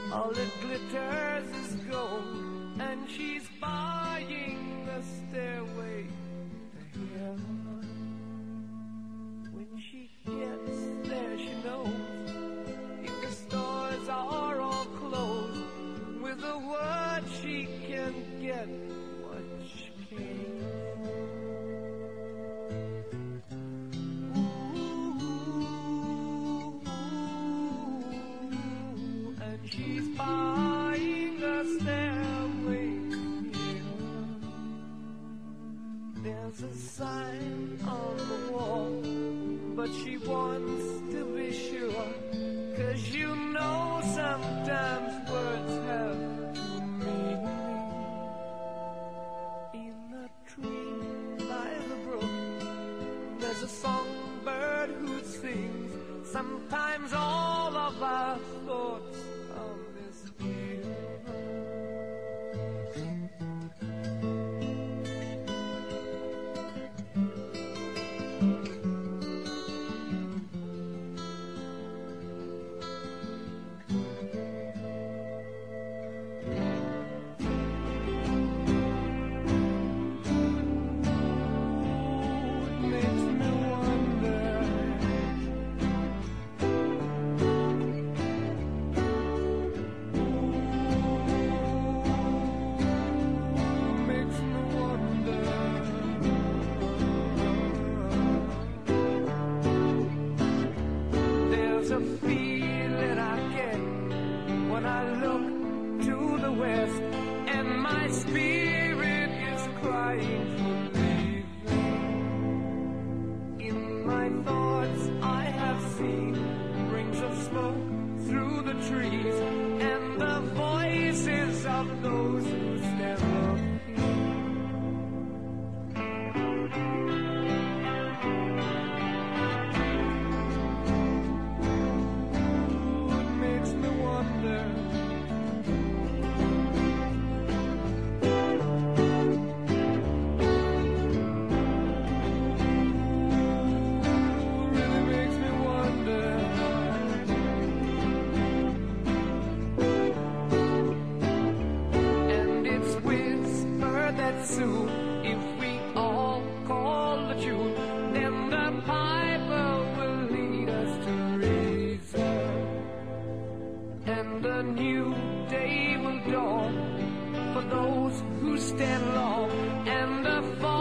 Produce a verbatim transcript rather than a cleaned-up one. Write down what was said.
All that glitters is gold, and she's buying the stairway to heaven. When she gets there, she knows if the stores are all closed, with a word she can get what she came for. She's buying a stairway here. There's a sign on the wall, but she wants to be sure, 'cause you know sometimes words have two meanings. In a tree by the brook, there's a songbird who sings. Sometimes all of our thoughts of this year. Stand long and the fall